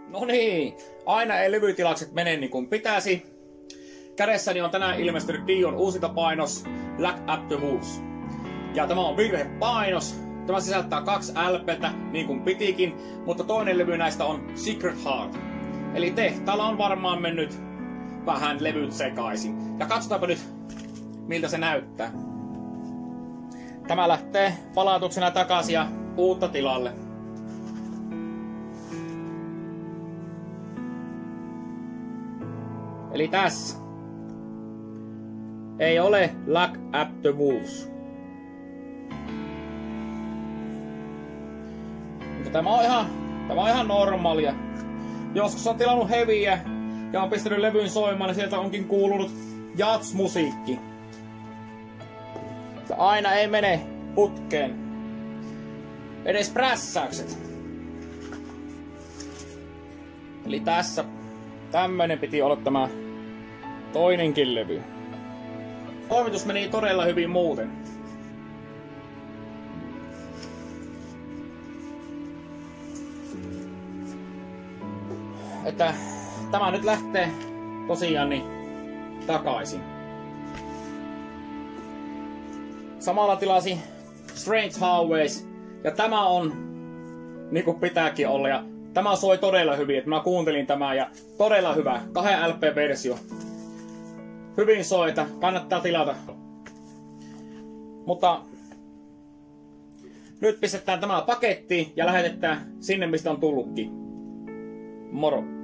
No niin, aina ei levytilakset mene niin kuin pitäisi. Kädessäni on tänään ilmestynyt Dion uusinta painos Black Up the Wolves. Ja tämä on virhepainos. Tämä sisältää 2 LPtä, niin kuin pitikin, mutta toinen levy näistä on Secret Heart. Eli tehtaalla on varmaan mennyt vähän levyt sekaisin. Ja katsotaanpa nyt, miltä se näyttää. Tämä lähtee palautuksena takaisin ja uutta tilalle. Eli tässä ei ole Black Up the Wolves. Mutta tämä on ihan normaalia. Joskus on tilannut heviä ja on pistänyt levyn soimaan, niin sieltä onkin kuulunut jazz-musiikki. Aina ei mene putkeen. Edes prässäykset. Eli tässä tämmönen piti olla tämä toinenkin levy. Toimitus meni todella hyvin muuten. Että tämä nyt lähtee tosiaan niin takaisin. Samalla tilasi Strange Highways ja tämä on niinku pitääkin olla ja tämä soi todella hyvin, että mä kuuntelin tämän ja todella hyvä 2 LP-versio. Hyvin soi, että kannattaa tilata. Mutta nyt pistetään tämä pakettiin ja lähetetään sinne mistä on tullutkin. Moro!